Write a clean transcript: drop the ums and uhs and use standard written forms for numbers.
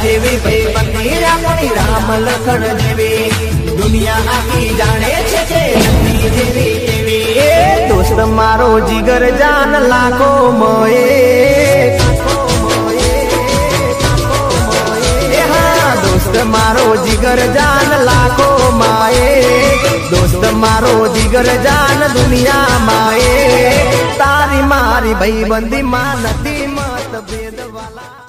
જેવી ભાઈબંધી રાખણી રામ લખણ જેવી દુનિયા આખી જાણે છે કે નથી જેવી એવી એ દોસ્ત મારો જીગર જાન લાખો મોએ દોસ્ત મારો જીગર જાન લાખો માએ દોસ્ત મારો જીગર જાન દુનિયા માએ તારી મારી ભાઈબંધી માં નથી મતભેદ વાલા।